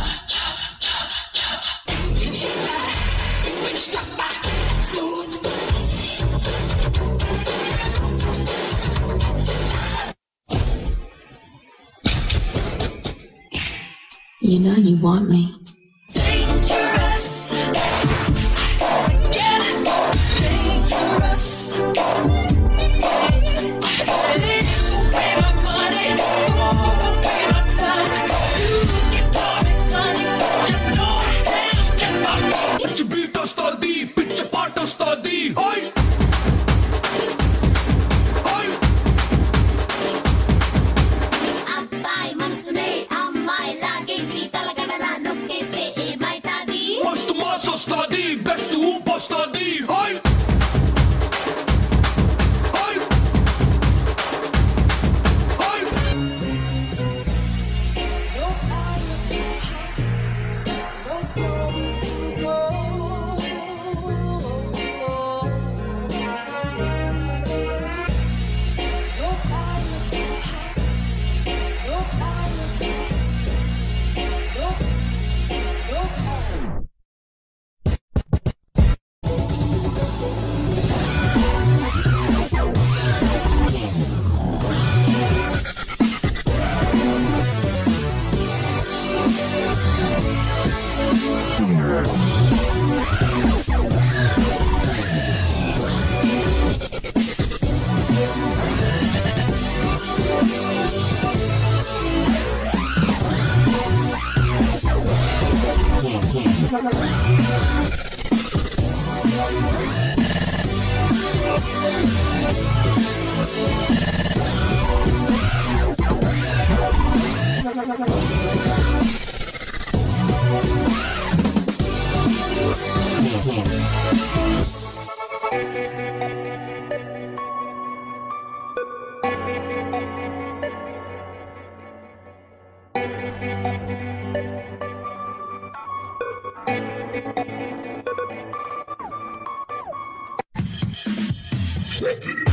You know you want me. Dangerous. Yeah, it's dangerous. Hey, go pay my money. Go pay my time. You can call me honey. Just know that పిచ్చి beat వస్తుంది పిచ్చి పాట వస్తుంది hi hi అబ్బాయి మనసునే అమ్మాయి లాగేసి తలగడలా నొక్కేస్తే ఏమైతాది మస్తు మాస్ వస్తుంది బెస్ట్ ఊపు వస్తుంది hi hi hi Fuck it.